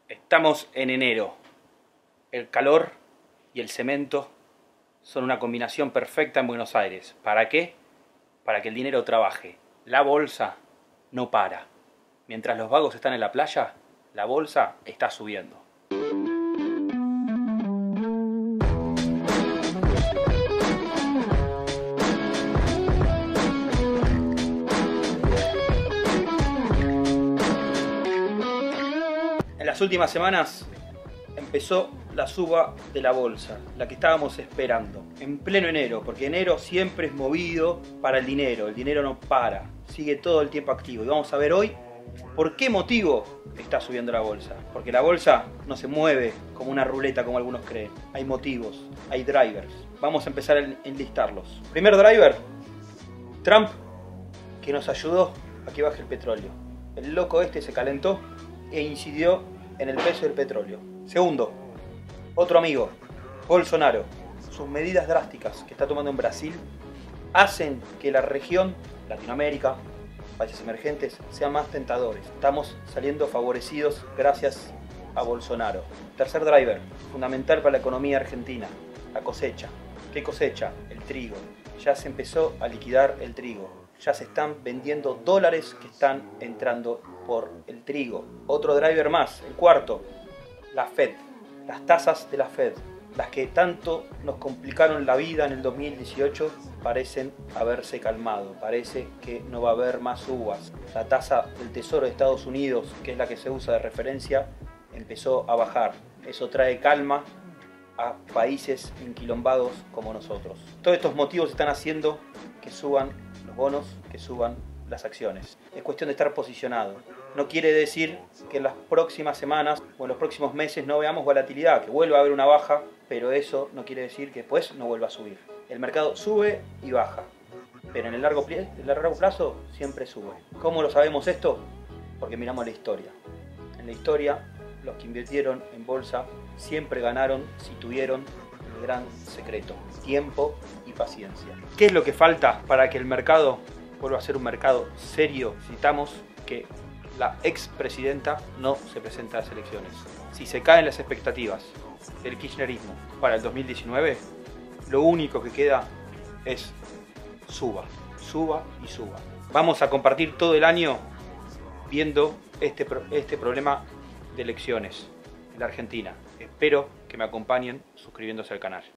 Estamos en enero. El calor y el cemento son una combinación perfecta en Buenos Aires. ¿Para qué? Para que el dinero trabaje. La bolsa no para. Mientras los vagos están en la playa, la bolsa está subiendo. En las últimas semanas empezó la suba de la bolsa, la que estábamos esperando, en pleno enero, porque enero siempre es movido para el dinero no para, sigue todo el tiempo activo. Y vamos a ver hoy por qué motivo está subiendo la bolsa, porque la bolsa no se mueve como una ruleta como algunos creen, hay motivos, hay drivers. Vamos a empezar a enlistarlos. Primer driver, Trump, que nos ayudó a que baje el petróleo. El loco este se calentó e incidió en el precio del petróleo. Segundo, otro amigo, Bolsonaro. Sus medidas drásticas que está tomando en Brasil hacen que la región, Latinoamérica, países emergentes, sean más tentadores. Estamos saliendo favorecidos gracias a Bolsonaro. Tercer driver, fundamental para la economía argentina, la cosecha. ¿Qué cosecha? El trigo. Ya se empezó a liquidar el trigo. Ya se están vendiendo dólares que están entrando por el trigo. Otro driver más, el cuarto, la Fed. Las tasas de la Fed, las que tanto nos complicaron la vida en el 2018, parecen haberse calmado. Parece que no va a haber más subas. La tasa del Tesoro de Estados Unidos, que es la que se usa de referencia, empezó a bajar. Eso trae calma a países enquilombados como nosotros. Todos estos motivos están haciendo que suban los bonos, que suban las acciones. Es cuestión de estar posicionado. No quiere decir que en las próximas semanas o en los próximos meses no veamos volatilidad, que vuelva a haber una baja, pero eso no quiere decir que después no vuelva a subir. El mercado sube y baja, pero en el largo plazo siempre sube. ¿Cómo lo sabemos esto? Porque miramos la historia. En la historia, los que invirtieron en bolsa siempre ganaron si tuvieron el gran secreto: tiempo y paciencia. ¿Qué es lo que falta para que el mercado vuelva a ser un mercado serio? Necesitamos que la expresidenta no se presente a las elecciones. Si se caen las expectativas del kirchnerismo para el 2019, lo único que queda es suba y suba. Vamos a compartir todo el año viendo este problema de elecciones en la Argentina. Espero que me acompañen suscribiéndose al canal.